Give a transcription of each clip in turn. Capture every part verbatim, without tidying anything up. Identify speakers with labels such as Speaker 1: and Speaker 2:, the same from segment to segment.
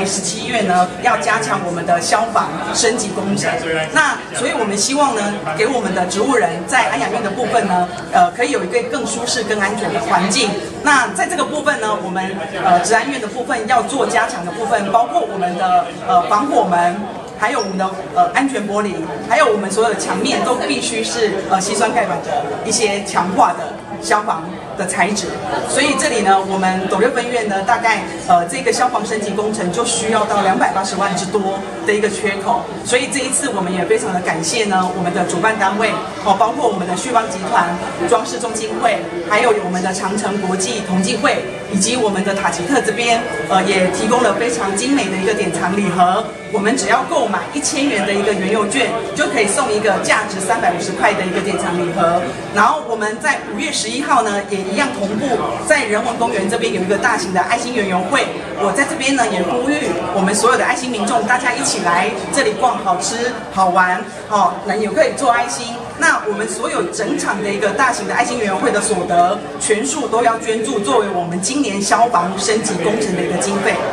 Speaker 1: 台十七院呢，要加强我们的消防升级工程。那所以我们希望呢，给我们的植物人在安养院的部分呢，呃，可以有一个更舒适、更安全的环境。那在这个部分呢，我们呃植安院的部分要做加强的部分，包括我们的呃防火门。还有我们的呃安全玻璃，还有我们所有的墙面都必须是呃硒酸钙板的一些强化的消防的材质。所以这里呢，我们斗六分院呢，大概呃这个消防升级工程就需要到两百八十万之多的一个缺口。所以这一次我们也非常的感谢呢，我们的主办单位哦，包括我们的旭邦集团、装饰中心会，还有我们的长城国际同济会，以及我们的塔吉特这边呃也提供了非常精美的一个典藏礼盒。我们只要购买一千元的一个原油券，就可以送一个价值三百五十块的一个典藏礼盒。然后我们在五月十一号呢，也一样同步在人文公园这边有一个大型的爱心园游会。我在这边呢也呼吁我们所有的爱心民众，大家一起来这里逛，好吃好玩，哦，那也可以做爱心。那我们所有整场的一个大型的爱心园游会的所得，全数都要捐助，作为我们今年消防升级工程的一个经费。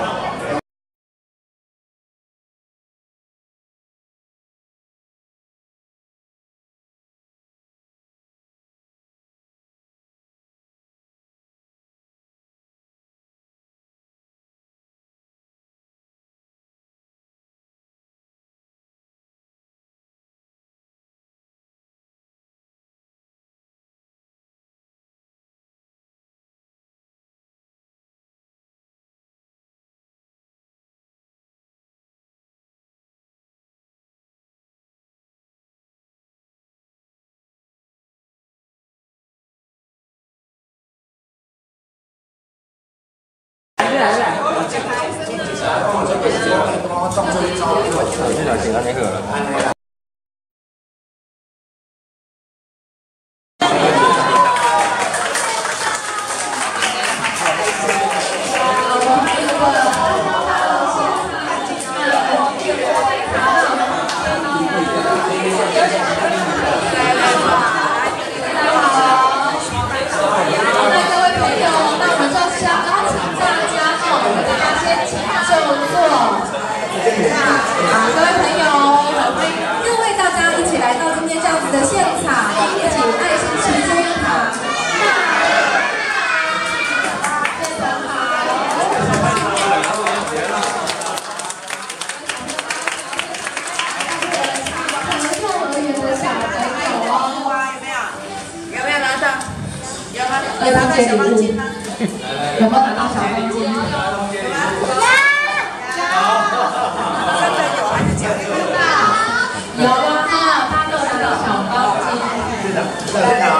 Speaker 2: 有拿到小方巾吗？有没有拿到小方巾？有吗？真的有还是假的？有啊，大家都拿到小方巾。是的，是的。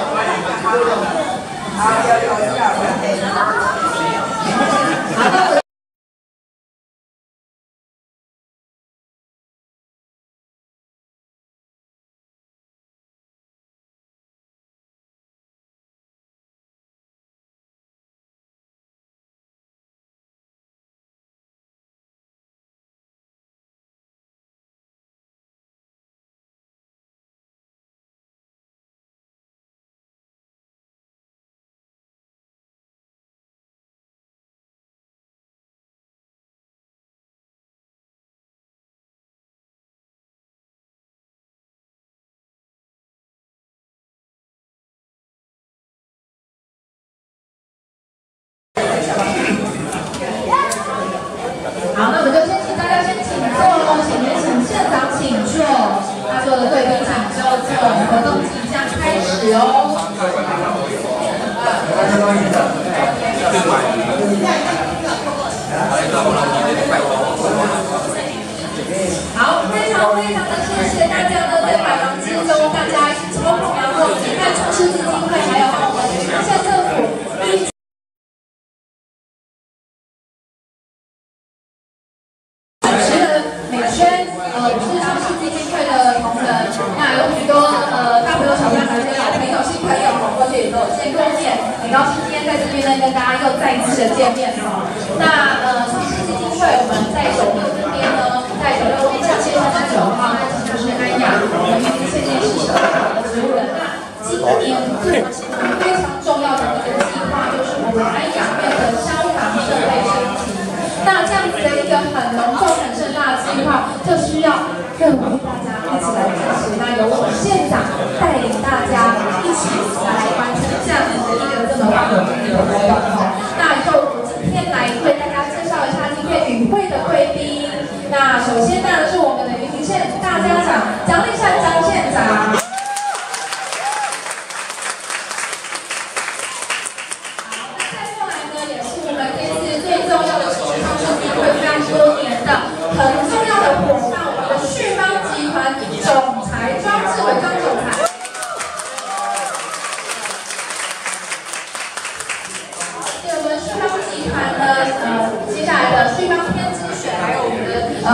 Speaker 2: 好，有有有有。好。好，那我们就先请大家先请坐喽，请先请县长请坐，他所有的贵宾请就坐，活动即将开始哦。好，非常非常的谢谢大家呢，在百忙之中，大家一起抽空来为济南城市基金会还有我们云南县政府。美宣，呃，是城市基金会的同仁，那有许多呃大朋友、小朋友、老朋友、新朋友，过去也都有见过面，很高兴今天在这边呢跟大家又再一次的见面哈。那呃，城市基金会我们在九六这边呢，在九六路上线三十九号，那其实就是安养我们云林县内市首好的植物人。那今年非常重要的一个计划就是我们安养院的消防设备升级。那这样子的一个。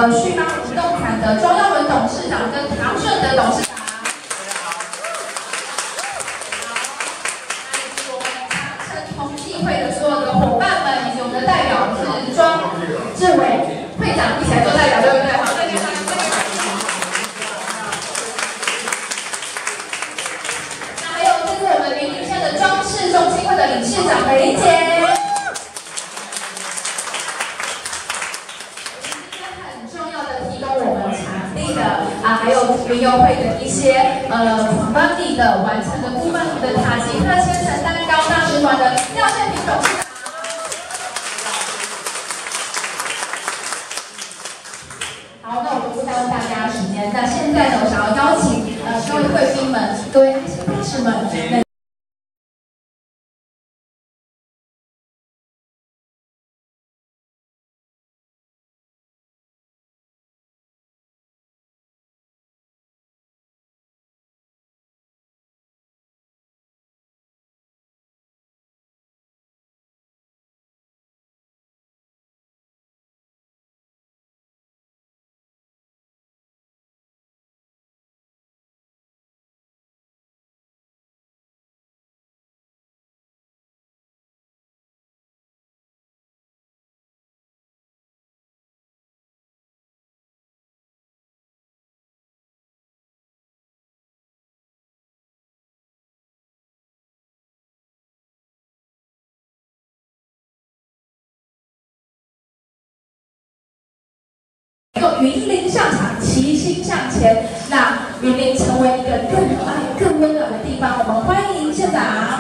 Speaker 2: 呃旭邦不动产的庄耀伦董事长跟唐顺德董事长。 会的所有的伙伴们以及我们的代表是庄志伟会长一起来做代表，对不对？好，再见大家。那还有这是我们云林县的装饰中心会的理事长梅姐。今天很重要的提供我们场地的啊，还有云游会的一些呃当地的完成的部分的塔吉克千层蛋糕大使馆的廖建平董事长。 好，那我就不耽误大家的时间。那现在呢，我想要邀请呃各位贵宾们、各位大使们。用云林上场，齐心向前，让云林成为一个更爱、更温暖的地方。我们欢迎县长。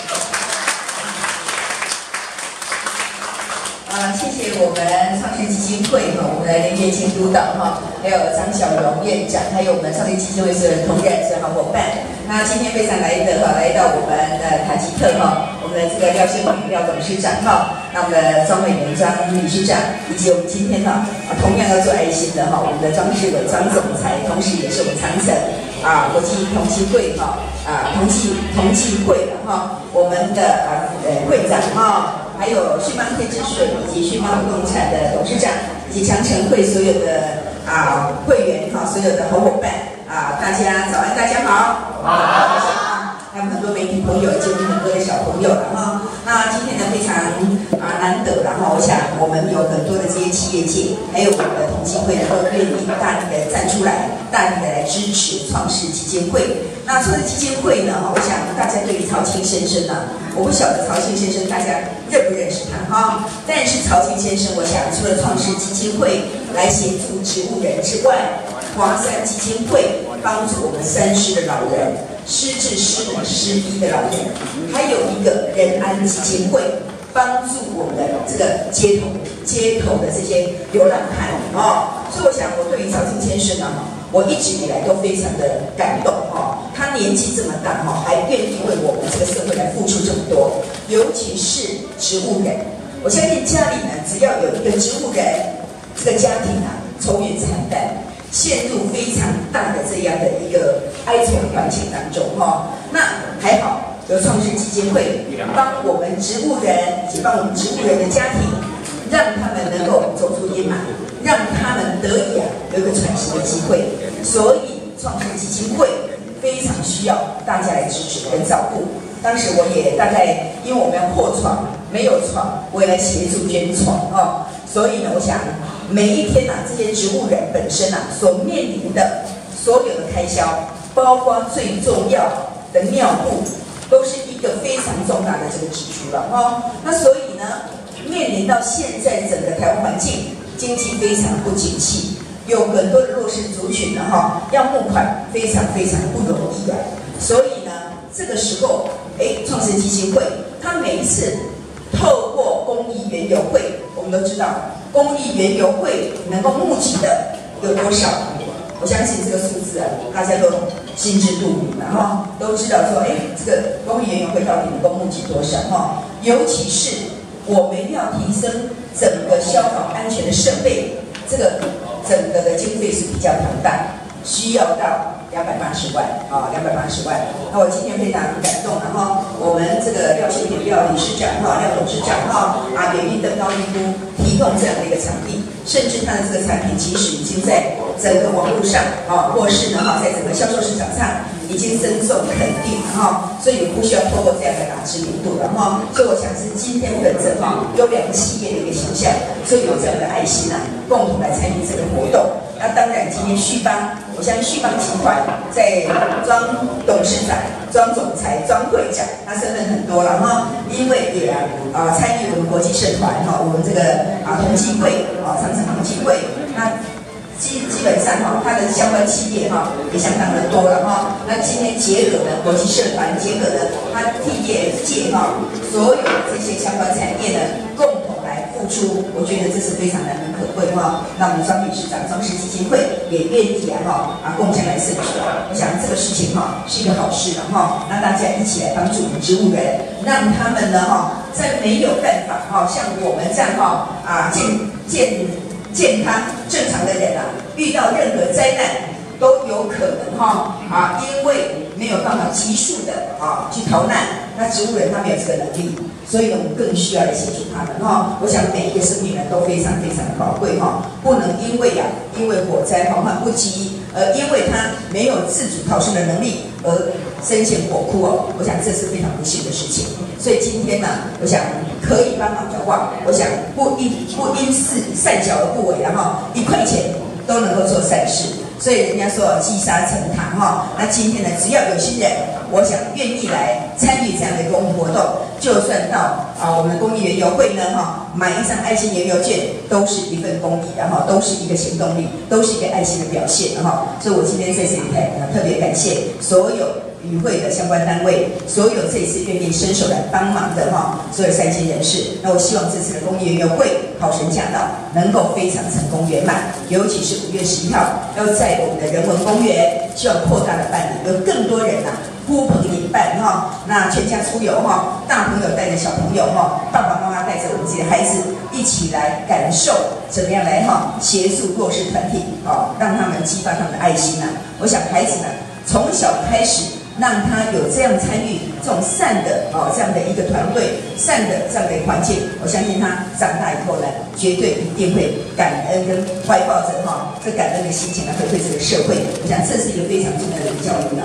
Speaker 3: 呃，谢谢我们创世基金会哈，我们的林业监督导哈，还有张小荣院长，还有我们创世基金会所有的同仁、所有好伙伴。那今天非常难得哈，来到我们的塔吉特哈，我们的这个廖宪平廖董事长哈，那我们的庄美元张理事长，以及我们今天哈同样要做爱心的哈，我们的庄志伟张总裁，同时也是我们长城啊国际同济会哈啊同济同济会的哈，我们的啊呃会长哈。 还有旭邦天之水以及旭邦不动产的董事长，以及强城会所有的啊会员哈，所有的好伙伴啊，大家早安，大家好。好。还有很多媒体朋友以及我们很多的小朋友了哈。那今天呢非常啊难得，然后我想我们有很多的这些企业界，还有我们的同济会都愿意大力的站出来，大力的来支持创世基金会。那创世基金会呢，我想大家对于曹清先生呢、啊，我不晓得曹清先生大家认不认识他哈？但是曹清先生，我想除了创世基金会来协助植物人之外，华山基金会帮助我们山失的老人、失智、失能、失医的老人，还有一个仁安基金会帮助我们的这个街头街头的这些流浪汉哦。所以我想，我对于曹清先生呢，我一直以来都非常的感动哈。他年纪这么大哈，还愿意为我们这个社会来付出这么多，尤其是植物人。我相信家里呢，只要有一个植物人，这个家庭啊，愁云惨淡，陷入非常大的这样的一个哀愁的环境当中哈。那还好，有创世基金会帮我们植物人以及帮我们植物人的家庭，让他们能够走出阴霾，让他们得以啊有一个喘息的机会。所以创世基金会非常需要大家来支持跟照顾。当时我也大概，因为我们要破床，没有床，我也来协助捐床哦。所以呢，我想每一天呐、啊，这些植物人本身啊所面临的所有的开销，包括最重要的尿布，都是一个非常重大的这个支出了哦。那所以呢，面临到现在整个台湾环境经济非常不景气。有很多的弱势族群呢，哈，要募款非常非常不容易啊。所以呢，这个时候，哎，创世基金会，它每一次透过公益园游会，我们都知道，公益园游会能够募集的有多少？我相信这个数字啊，大家都心知肚明了哈，都知道说，哎，这个公益园游会到底能够募集多少哈？尤其是我们要提升整个消防安全的设备，这个。整个的经费是比较庞大，需要到两百八十万啊，两百八十万。那我今天非常感动，然后我们这个廖宪平廖理事长哈、廖董事长哈啊，也应登高一夫提提供这样的一个场地，甚至它的这个产品其实已经在整个网络上啊，或是呢哈，在整个销售市场上已经深受肯定了哈，所以不需要透过这样的打知名度了哈。所以我想是今天本着哈优良企业的一个形象，所以有这样的爱心啊，共同来参与这个活动。那当然，今天旭邦，我相信旭邦集团在庄董事长、庄总裁、庄会长，他身份很多了哈。因为也啊、呃、参与我们国际社团哈，我们这个啊同济会啊长城同济会，那基基本上哈，它的相关企业哈也相当的多了哈。那今天结合了国际社团，结合了它 T E F 界哈所有这些相关产业呢，共同来付出，我觉得这是非常难能可贵哈。那我们庄理事长、庄氏基金会也愿意啊哈啊共襄来盛举，我想这个事情哈是一个好事了哈。那大家一起来帮助我们植物人，让他们呢哈在没有办法哈像我们这样哈啊健健。健康正常的人啊，遇到任何灾难都有可能哈啊，因为没有办法急速的啊去逃难，那植物人他没有这个能力，所以呢，我们更需要来协助他们哈。我想每一个生命呢都非常非常的宝贵哈，不能因为呀、啊、因为火灾防患不及，呃，因为他没有自主逃生的能力而深陷火窟哦。我想这是非常不幸的事情。所以今天呢，我想可以帮忙的话，我想不因不因事善小而不为，然后一块钱都能够做善事。所以人家说积沙成塔哈，那今天呢，只要有心人，我想愿意来参与这样的公益活动，就算到啊我们公益园游会呢哈，买一张爱心园游券都是一份公益，然后都是一个行动力，都是一个爱心的表现哈。所以我今天在这里呢，特别感谢所有与会的相关单位，所有这一次愿意伸手来帮忙的哈，所有善心人士。那我希望这次的公益园游会好神驾到，能够非常成功圆满。尤其是五月十一号，要在我们的人文公园，希望扩大的办理，有更多人呐、啊，呼朋引伴哈，那全家出游哈，大朋友带着小朋友哈，爸爸妈妈带着我们自己的孩子一起来感受怎么样来哈协助弱势团体啊，让他们激发他们的爱心呐、啊。我想孩子呢，从小开始。让他有这样参与这种善的哦这样的一个团队，善的这样的一个环境，我相信他长大以后呢，绝对一定会感恩跟怀抱着哈这感恩的心情来回馈这个社会。我想这是一个非常重要的教育。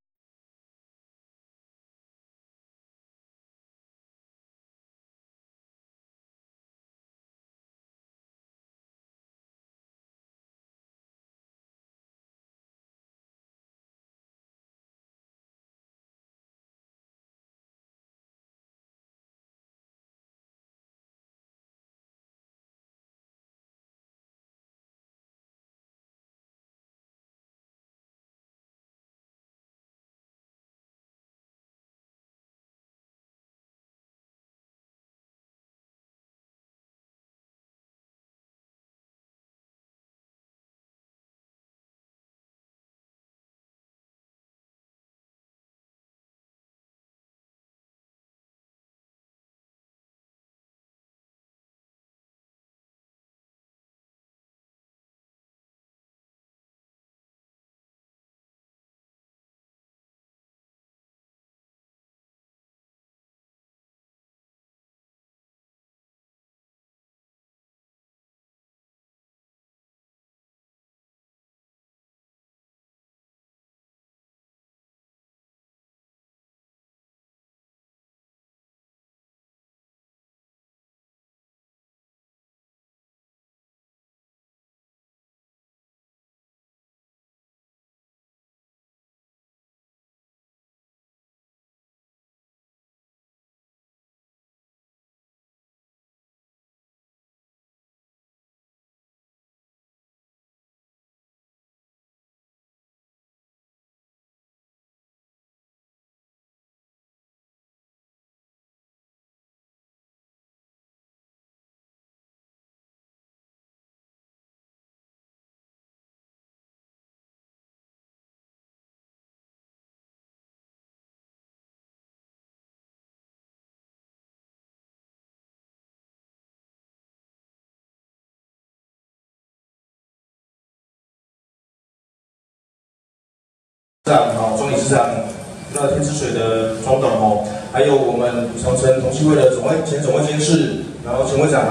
Speaker 4: 长哦，庄理事长，那天之水的总董哦，还有我们长城同济会的总会前总会监事，然后前会长还有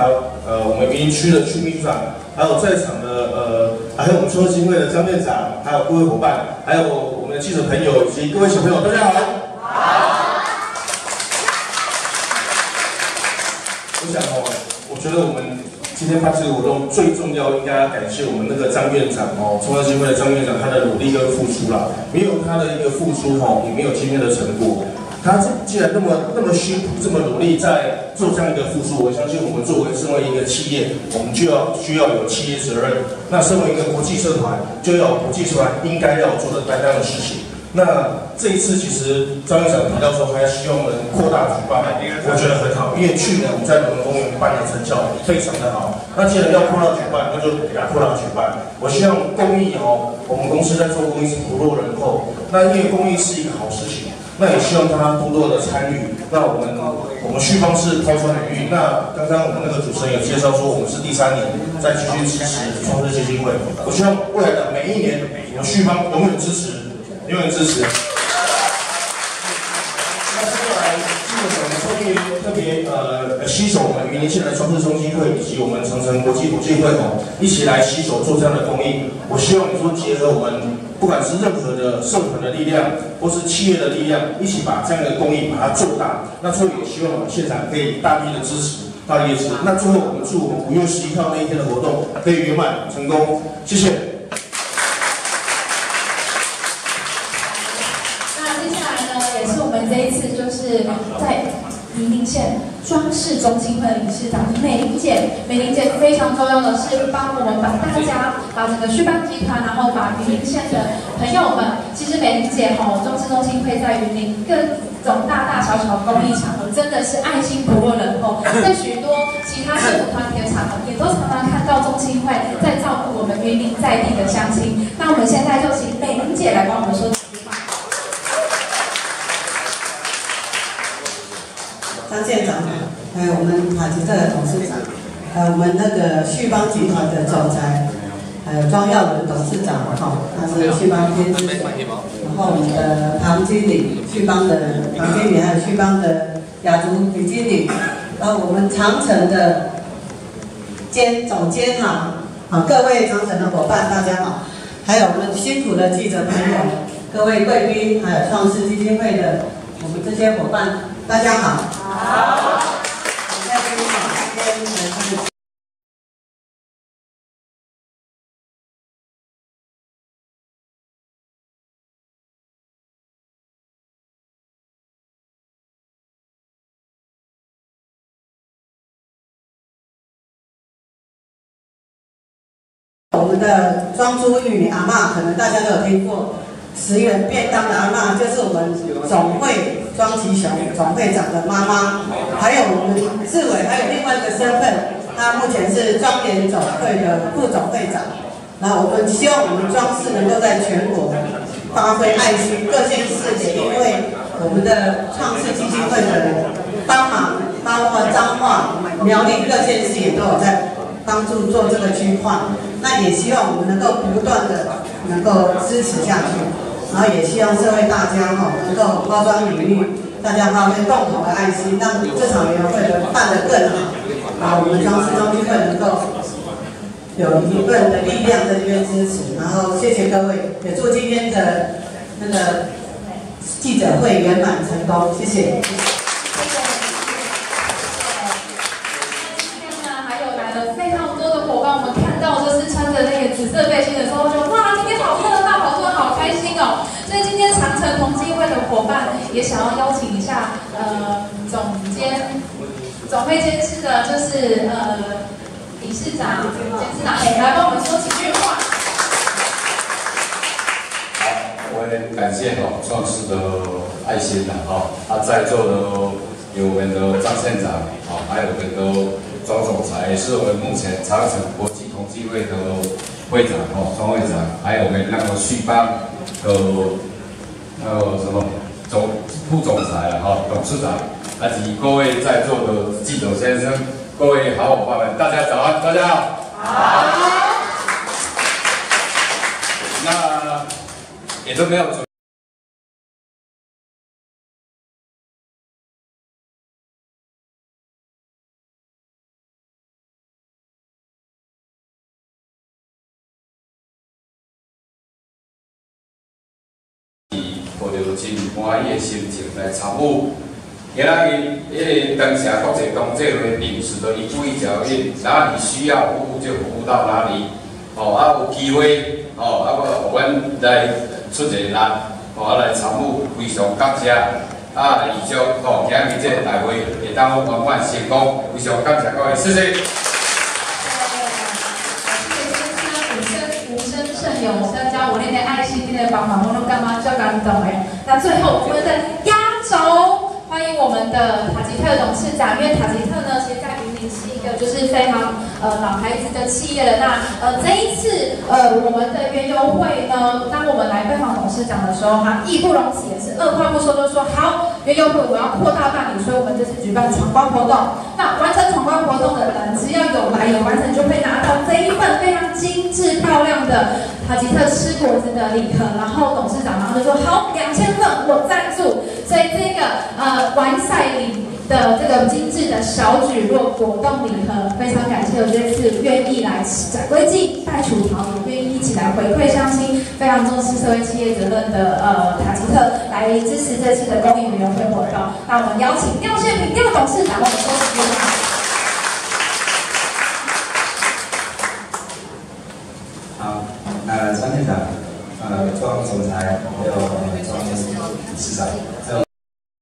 Speaker 4: 呃我们民营区的区秘书长，还有在场的呃还有我们创基金会的张院长，还有各位伙伴，还有我们的记者朋友以及各位小朋友，大家好。好。我想哦，我觉得我们今天办这个活动最重要，应该要感谢我们那个张院长哦，创基金会的张院长他的努力跟付出啦，没有他的一个付出哦，也没有今天的成果。他既然那么那么辛苦，这么努力在做这样一个付出，我相信我们作为身为一个企业，我们就要需要有企业责任。那身为一个国际社团，就要有国际社团应该要做的担当的事情。那这一次其实张院长提到说，还希望我们扩大举办，我觉得很好，因为去年我们在龙门公园办的成效非常的好。那既然要扩大举办，那就给它扩大举办。我希望公益哦，我们公司在做公益是不落人后，那因为公益是一个好事情。那也希望大家多多的参与。那我们我们旭邦是抛砖引玉。那刚刚我们那个主持人有介绍说，我们是第三年再继续支持创世基金会。我希望未来的每一年，我们旭邦永远支持，永远支持。那接下来，基本上我们特别特别呃携手我们云林县的创世中心会以及我们长城国际国际会哦，一起来携手做这样的公益。我希望你说结合我们。不管是任何的社团的力量，或是企业的力量，一起把这样的公益把它做大。那最后也希望我们现场可以大力的支持，大力的支持。那最后我们祝我们五月十一号那一天的活动可以圆满成功，谢谢。
Speaker 2: 那接下来呢，也是我们这一次就是在云林县装饰中心会的理事长美玲姐，美玲姐非常重要的是帮我们把大家把整个旭邦集团，然后把云林县的朋友们，其实美玲姐吼装饰中心会在云林各种大大小小的公益场合，真的是爱心不落人后，在许多其他政府团体的场合，也都常常看到中心会在照顾我们云林在地的乡亲。那我们现在就请美玲姐来帮我们说。
Speaker 5: 张县长，还有我们塔吉特的董事长，还有我们那个旭邦集团的总裁，还有庄耀文董事长，哈，他是旭邦天之水，然后我们的唐经理，旭邦的唐经理，还有旭邦的雅竹李经理，然后我们长城的监总监哈，好，各位长城的伙伴大家好，还有我们辛苦的记者朋友，各位贵宾，还有创世基金会的我们这些伙伴，大家好。好，我在这里跟他们。我们的庄珠玉女阿嬷，可能大家都有听过。十元便当的阿嬷就是我们总会庄吉雄总会长的妈妈，还有我们志伟，还有另外一个身份，他目前是庄联总会的副总会长。然后我们希望我们庄市能够在全国发挥爱心，各县市也因为我们的创世基金会的帮忙，包括彰化、苗栗各县市也都有在帮助做这个区块。那也希望我们能够不断的能够支持下去。然后也希望社会大家哈能够抛砖引玉，大家发挥共同的爱心，让这场联会的办得更好。啊，我们庄市中心会能够有一份的力量在这边支持。然后谢谢各位，也祝今天的那个记者会圆满成功，谢谢。
Speaker 2: 今天呢，还有来了非常多的伙伴，我们看到就是穿着那个紫色背心的时候，就哇，今天好热闹，好多人好开心哦。所以今天长城同济会的伙伴也想要邀请一下，呃，总监、总会监事的，就是呃理事长、监事长，哎，来帮我们说几句话。
Speaker 6: 好，我也感谢哦创世的爱心呐，哈，他在座的有我们的张县长，好，还有我们的庄总裁，也是我们目前长城国际同济会的会长哦，庄会长，还有我们那个旭邦的呃什么总副总裁啊，哈，董事长，以及各位在座的记者先生，各位好伙伴们，大家早安，大家好。好。那也都没有。 着真欢喜的心情来参与。今仔日迄个当下国际同济会临时的一步一脚印，哪里需要服务就服务到哪里。哦，啊有机会，哦，啊我阮来出一个力，哦啊来参与，非常感谢。啊，预祝哦今日这个大会会当圆满成功，非常感谢各位，谢谢。
Speaker 2: 无声胜有声，加我那个爱心，那个帮忙，我都干嘛叫感动哎。那最后我们的压轴。欢迎我们的塔吉特董事长，因为塔吉特呢，其实在云林是一个就是非常呃老牌子的企业了。那呃这一次呃我们的园游会呢，当我们来拜访董事长的时候，他义不容辞，也是二话不说就说好，园游会我要扩大办理，所以我们这次举办闯关活动。那完成闯关活动的人，只要有来有完成，就会拿到这一份非常精致漂亮的塔吉特吃果子的礼盒。然后董事长然后就说好，两千份我赞助，所以这个呃。完赛礼的这个精致的小蒟蒻果冻礼盒，非常感谢我这次愿意来展规矩、带出桃，也愿意一起来回馈乡亲，非常重视社会企业责任的呃塔吉特来支持这次的公益园游会活动。那我们邀请廖宪平廖董事长，我们恭喜他。
Speaker 7: 好，那张县长、呃庄总裁，还有庄董事长，还有。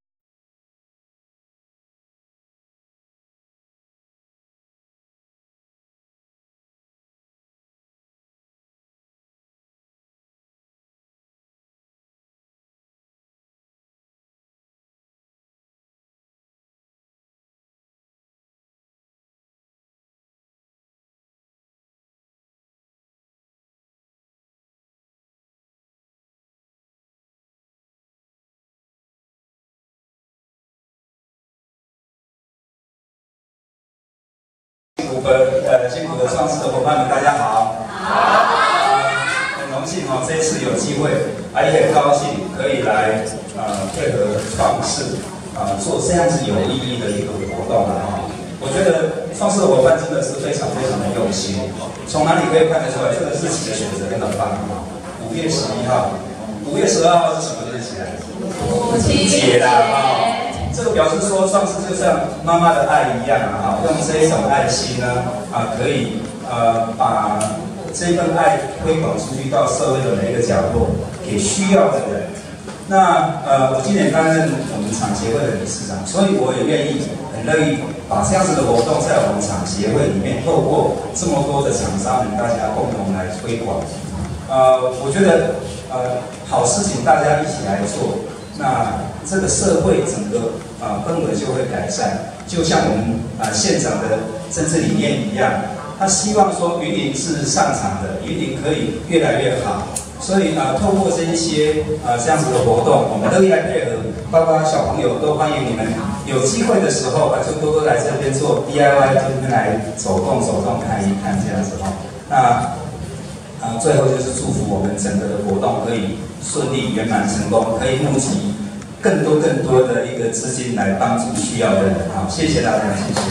Speaker 7: 辛苦的呃辛苦的创世的伙伴们，大家好。好。很荣幸哦，这次有机会，啊也很高兴可以来呃配合创世啊、呃、做这样子有意义的一个活动啊哈。我觉得创世的伙伴真的是非常非常的用心。从哪里可以看得出来？这个日期的选择真的很棒啊！五月十一号，五月十二号是什么日期啊？母亲节啦啊！这个表示说，创世就像妈妈的爱一样啊，哈，用这一种爱心呢，啊，可以呃把这份爱推广出去到社会的每一个角落，给需要的人。那呃，我今年担任我们厂协会的理事长，所以我也愿意很乐意把这样子的活动在我们厂协会里面，透过这么多的厂商们，大家共同来推广。呃，我觉得呃好事情大家一起来做。那这个社会整个啊、呃、氛围就会改善，就像我们啊、呃、县长的政治理念一样，他希望说云林是上场的，云林可以越来越好。所以啊、呃，透过这一些啊、呃、这样子的活动，我们乐意来配合，包括小朋友都欢迎你们有机会的时候啊，就多多来这边做 D I Y， 这边来走动走动看一看这样子哈。那啊、呃、最后就是祝福我们整个的活动可以顺利圆满成功，可以募集更多更多的一个资金来帮助需要的人。好，谢谢大家，谢谢。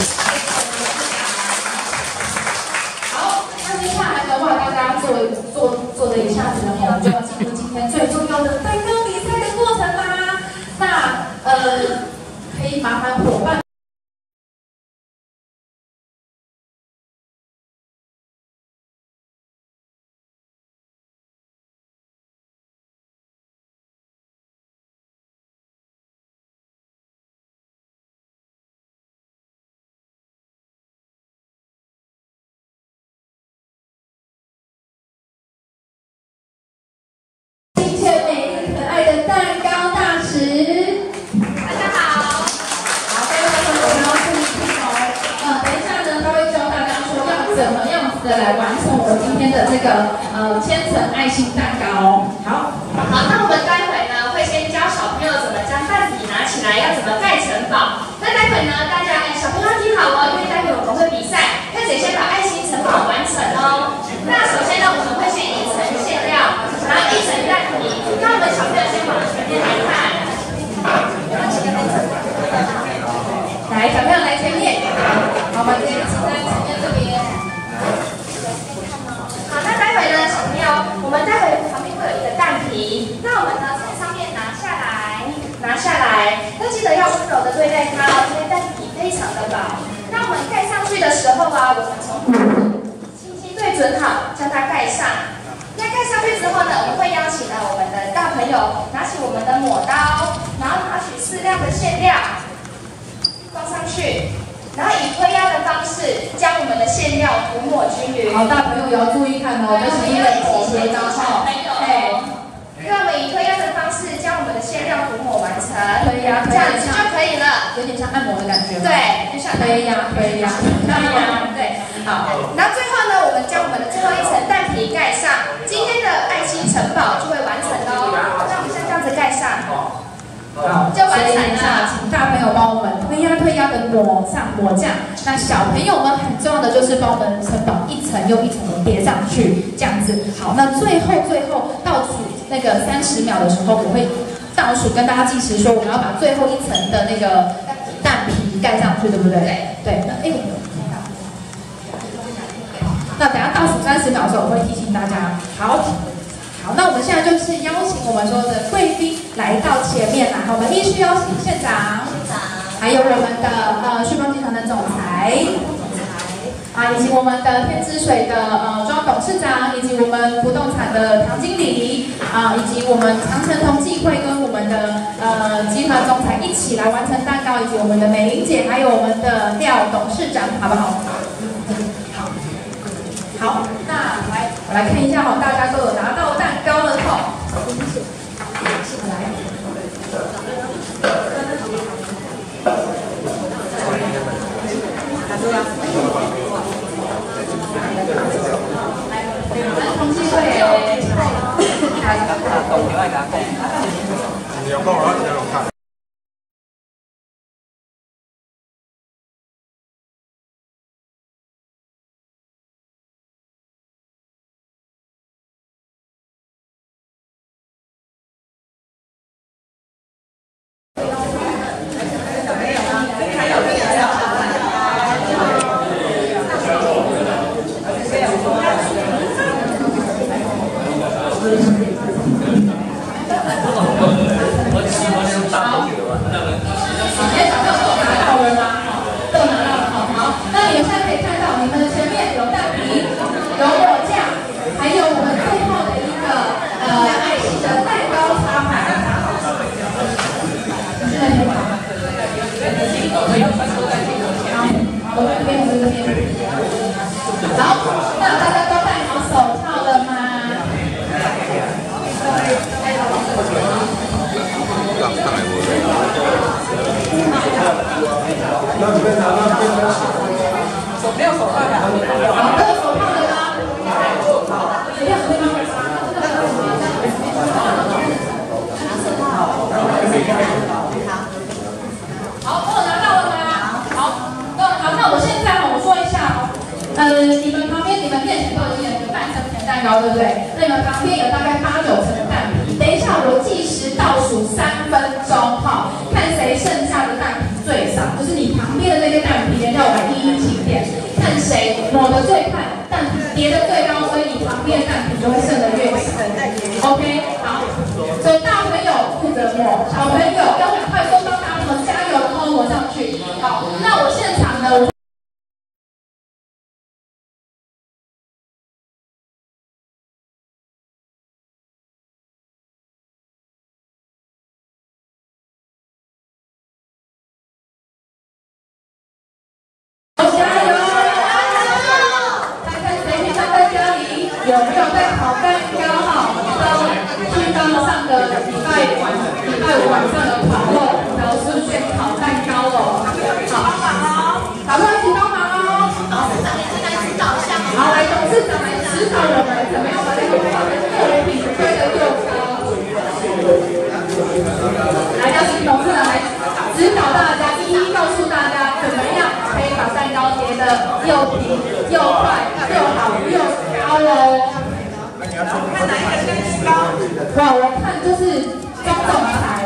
Speaker 2: 好，那接下来的话，大家做做做的一下子，然后我们就要进入今天最重要的蛋糕比赛的过程啦。那呃，可以麻烦伙伴。来完成我们今天的这个呃千层爱心蛋糕。好，
Speaker 8: 好，那我们待会呢会先教小朋友怎么将蛋皮拿起来，要怎么盖城堡。那待会呢，大家哎小朋友听好哦，因为待会我们会比赛，看谁先把爱心城堡完成哦。那首先呢，我们会先一层馅料，然后一层蛋皮。那我们小朋友先往前面来看，来小朋友来前面，好，我们可以请在前面这边。好，那待会呢，小朋友，我们待会旁边会有一个蛋皮，那我们呢从上面拿下来。 准好，将它盖上。那盖上去之后呢，我们会邀请呢我们的大朋友拿起我们的抹刀，然后拿取适量的馅料放上去，然后以推压的方式将我们的馅料涂抹均匀。
Speaker 2: 好，大朋友也要注意看哦，这是一个口诀的哈。
Speaker 8: 对。让我们以推压的方式将我们的馅料涂抹完成，
Speaker 2: 推压，
Speaker 8: 这样子就可以了，
Speaker 2: 有点像按摩的感觉。
Speaker 8: 对，就像
Speaker 2: 推压，推压，
Speaker 8: 推压，对。好，然后最后呢，我们将我们的最后一层蛋皮盖上，今天的爱心城堡就会完成喽。那我们像这样子盖上，
Speaker 2: 好，
Speaker 8: 就完成了。
Speaker 2: 请大朋友帮我们推压推压的抹上抹酱。那小朋友们很重要的就是帮我们城堡一层又一层的叠上去，这样子。好，那最后最后倒数那个三十秒的时候，我会倒数跟大家计时说，我们要把最后一层的那个蛋皮盖上去，对不对？对。那哎，那等下倒数三十秒的时候，我会提醒大家。好。好，那我们现在就是邀请我们所有的贵宾来到前面来，我们必须邀请县长，还有我们的呃旭邦集团的总裁，啊，以及我们的天之水的呃庄董事长，以及我们不动产的唐经理，啊，以及我们长城同济会跟我们的呃集团总裁一起来完成蛋糕，以及我们的美玲姐，还有我们的廖董事长，好不好？好。好，那来，我来看一下哈，大家都有拿到蛋糕了哈。来，卡住了。来，同济会诶，来，懂另外一个讲。你要讲我要听我看。对不对？那你们旁边有大概八九层的蛋皮，等一下我计时倒数三分钟，哈，看谁剩下的蛋皮最少，就是你旁边的那些蛋皮，等一下我来一一清点，看谁抹的最快，蛋皮叠的最高，所以你旁边的蛋皮就会剩的越少。OK， 好，所以大朋友负责抹，小朋友要很快速帮大朋友加油，然后抹上去。好，那我现场呢？我有没有在烤蛋糕哈？都去到上个礼拜晚、礼拜五晚上的烤肉，然后顺便烤蛋糕哦。好，帮忙哦，好，一起帮忙哦。好，董事长先来指导一下。好，来，董事长来指导我们怎么样把这个肉品推得又高。来，邀请董事长来指导大家，一一告诉大家怎么样可以把蛋糕叠得又平又快又好又高哦。看哪一个更高？哇，我看就是庄总裁。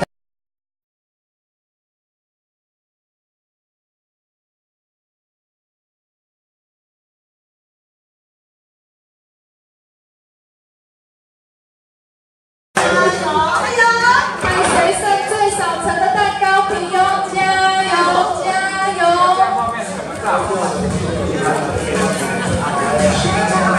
Speaker 2: 加油！看谁剩最少层的蛋糕皮哦！加油！加油！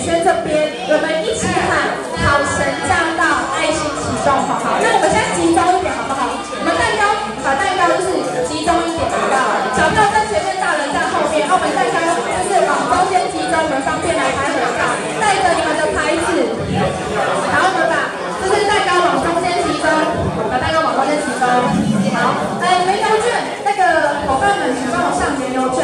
Speaker 2: 圈这边，我们一起喊好神驾到，爱心启动，好不好？那我们现在集中一点，好不好？我们蛋糕把蛋糕就是集中一点，好不好？小朋友在前面，大人在后面，我们蛋糕就是往中间集中，我们方便来拍合照，带着你们的牌子，然后我们把就是蛋糕往中间集中，把蛋糕往中间集中。好，哎，原油券，那个伙伴们请帮我上原油券。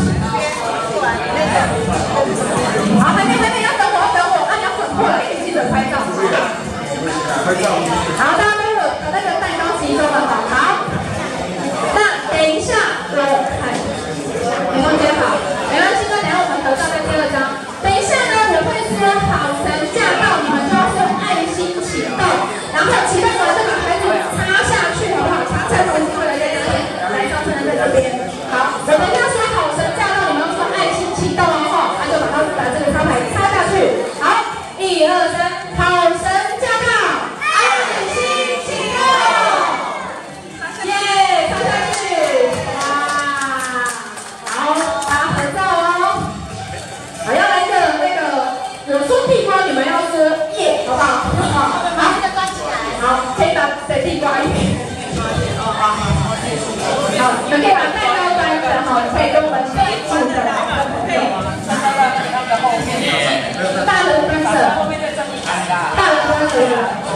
Speaker 2: 好，还没还没，要等我，要等我，啊，你要滚过来，给记者拍照。拍照。好，大家都有把那个蛋糕集中了，好。好，那等一下，我看，没问题，好，没关系，那等下我们合照在第二张。等一下呢，我会说好神驾到，你们就要说爱心启动，然后启动完就把牌子插下去，好不好？插在同心会来在这边，来上车在这边。好，我们要说好神驾到，你们要说爱心启动哦，那就把它把这个插牌插下去。好，一二三，好神驾到，爱心启动，耶，插下去，哇，好，大家合照哦。好，要来个那个有说地瓜，你们要说耶，好不好？好，好，再抓起来。好，可以把对地瓜一点。好，你们可以把蛋糕端着，好，可以跟我们一起的配。大人端着，大人端着。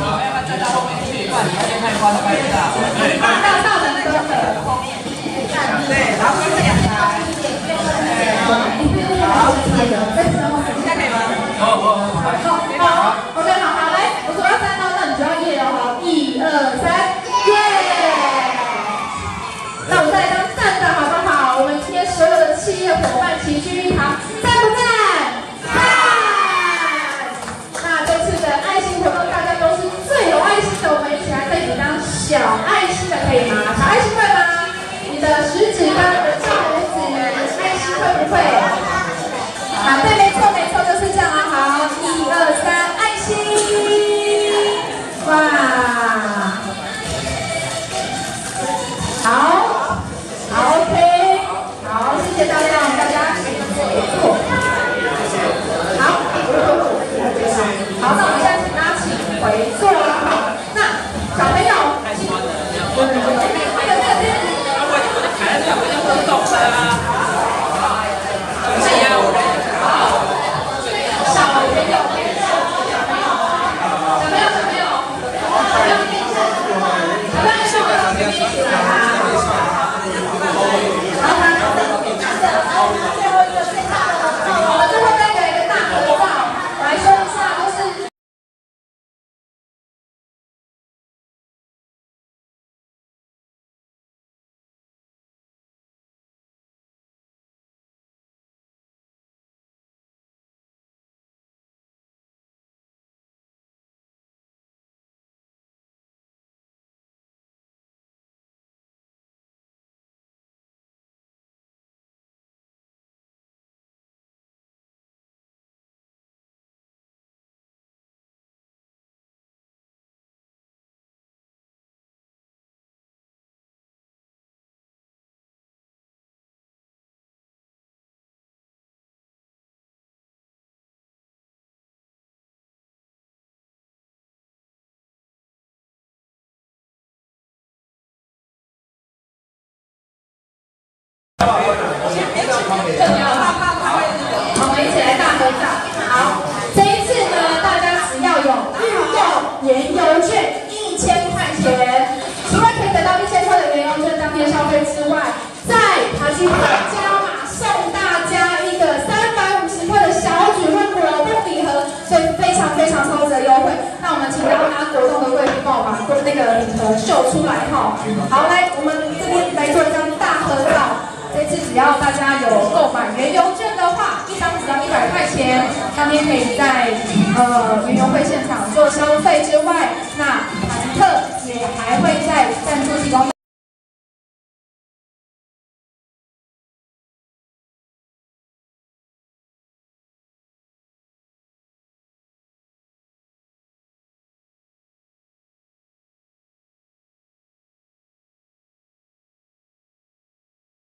Speaker 2: 大大人端着。对，然后是两台。好，现在可以吗？好，好，好 ，OK， 好，好，来，我数到三哦，那你就要耶哦，好，一二三，耶！那我们再来当站的好不好？我们今天所有的企业伙伴齐聚一堂，赞不赞？赞！那这次的爱心活动，大家都是最有爱心的，我们一起来可以当小爱心的，可以吗？小爱心会吗？你的食指跟大拇指，爱心会不会？好，对，没错，没错，就是这样啊。好，一二三，爱心，哇，好，好 ，OK， 好，谢谢大家，我们大家一起做。好，好，那我们现在请大家请回座了。好，那小朋友，这个这个这个，我已经动了。我们一起来大合照。好，这一次呢，大家只要有预购原油券一千块钱，除了可以得到一千块的原油券当天消费之外，在他去加码送大家一个三百五十块的小举润果冻礼盒，所以非常非常超值的优惠。那我们请到拿果冻的贵宾帮我把那个礼盒秀出来哈。好，来，我们这边来做一张大合照。这次只要大家有购买原油券的话，一张只要一百块钱，当天可以在呃原油会现场做消费之外，那坦克也还会在赞助提供。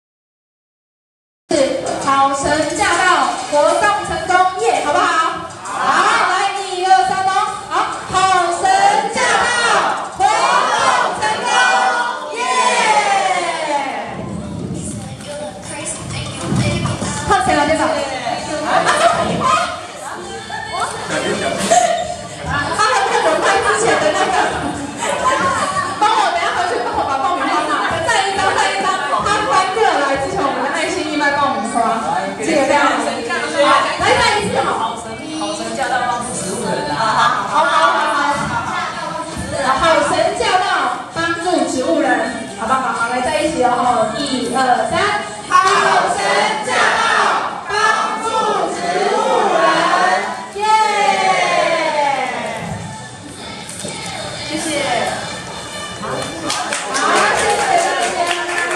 Speaker 2: 好神驾到，活动成功耶，好不好？好。 谢谢。好，谢谢大家。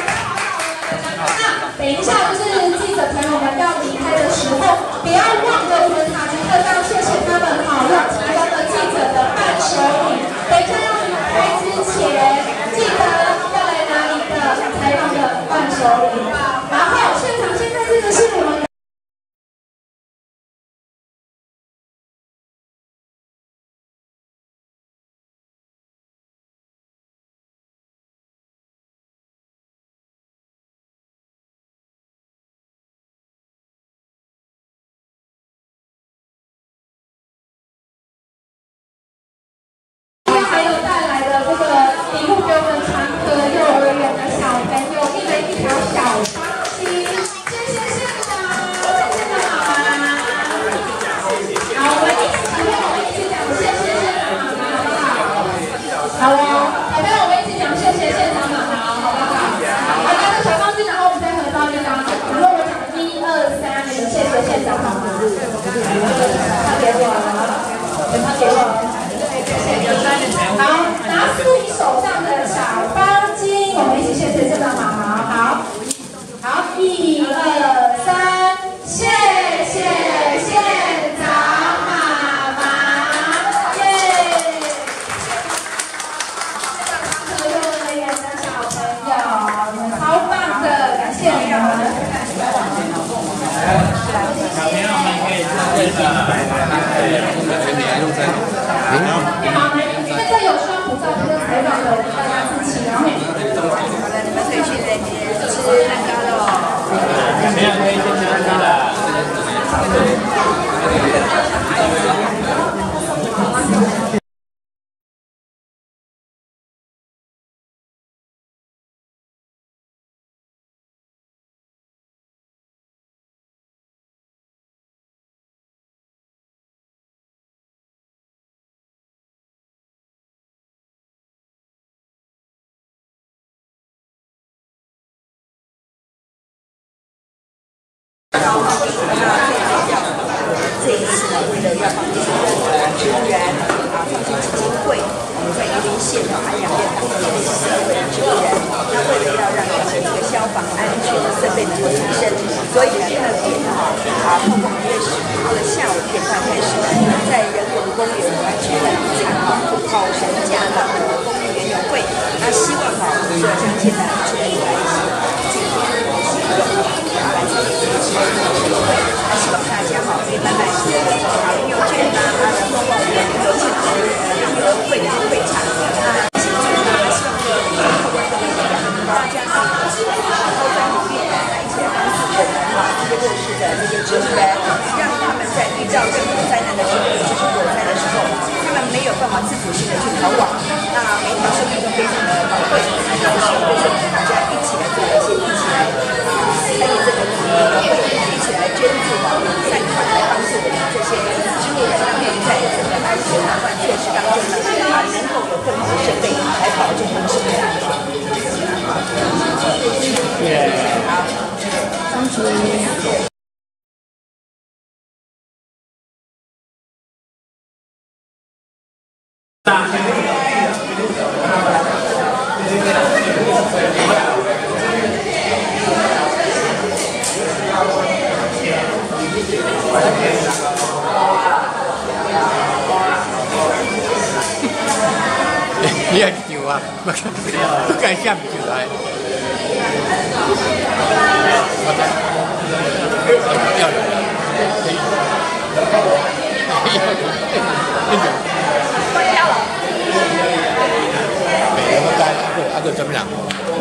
Speaker 2: 那等一下就是记者朋友们要离开的时候，不要忘了我们塔吉克要谢谢他们好，要提供了记者的伴手礼。等一下要离开之前，记得要来拿你的采访的伴手礼。然后现场现在这个是我们。还有带来的这个礼物给我们长河幼儿园的小朋友，一人一条小方巾，谢谢县长，谢谢妈妈。好，我们一起为我们一起讲谢谢县长妈妈，好不好？好哦，小朋友我们一起讲谢谢县长妈妈，好不好？好，拿着小方巾，然后我们再合照一张，然后我讲一二三，谢谢县长妈妈。他给我了，他给我。好，拿出你手上的小方巾，我们一起谢谢县长妈妈。好，好，一二三，谢谢县长妈妈，耶！长河幼儿园的小朋友，你们超棒的，感谢你们。小朋友们可以自己的。好，现在有双普照片的采访的，大家自己，然后好的，你们可以去那边吃蛋糕喽。小朋友可以去吃蛋糕了。
Speaker 3: 这一次呢，为了要帮助植物人啊，创新基金会，我们在宜林县的安阳县当地的十二位植物人，那为了要让这个消防安全的设备能够提升，所以呢，特别哈啊，从五月十号的下午一点半开始呢，在人文公园来举办一场哈好神驾到的公益园游会，那希望哈，这相信呢，植物来一起今天使用啊来参与这个植物园游会，那希望大家哈可以买买这个啊零邮券啊，啊然后我们的零邮券的零邮会的会场啊。大家可以都在里面来一起来帮助我们哈这些弱势的这些植物人，让他们在遇到任何灾难的时候，尤其是火灾的时候，他们没有办法自主性的去逃亡，那每一条生命都非常的宝贵。那希望就是大家一起来做一些，一起来啊参与这个一起来捐助啊善款来帮助我们这些植物人，让他们在这个安全的万确实当中呢啊能够有更好的设备来保证他们生命安全。好，张主任。
Speaker 9: 你也叫啊，不敢不敢想不出来。要了，可以。关掉了。没有，该阿哥阿哥怎么样？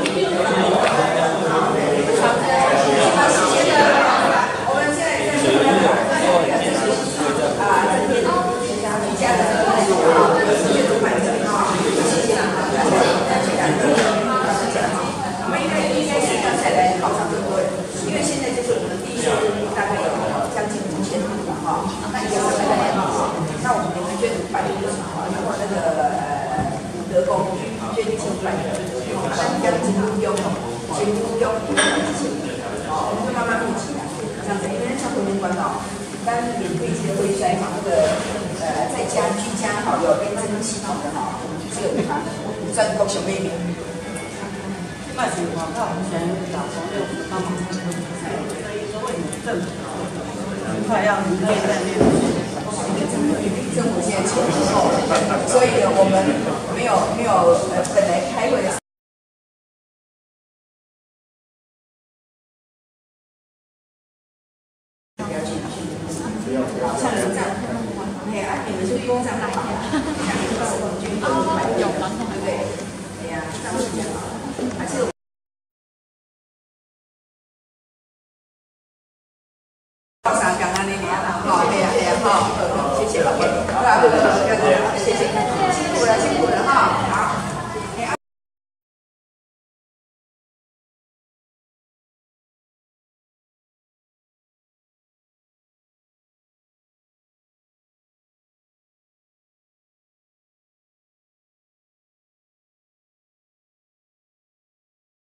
Speaker 3: 因为现在就是我们第一大概有将近五千户了哈，那一个三百两百，那我们每个捐五百个哈，然后那个呃德工捐一千五百个，三将金乌丢，金乌丢一百一千个，哦，我们就慢慢募起来，这样子，因为像回年关哦，当免费机的微筛哈，那个呃在家居家哈有连针系统的哈，这只有他，全国上美名。
Speaker 5: 那是广告前老朋友帮忙，所以说为你政府很快要明天在练
Speaker 3: 政府现在前后，所以我们没有没有呃本来开会的。像你这样，哎呀，你们是用这样来，像你帮我们军队有吗？对不对？哎呀，这样是这样，而且。到啥刚刚那年了，好，对呀对呀，好，谢谢老师，好了，谢谢，辛苦了辛苦了哈。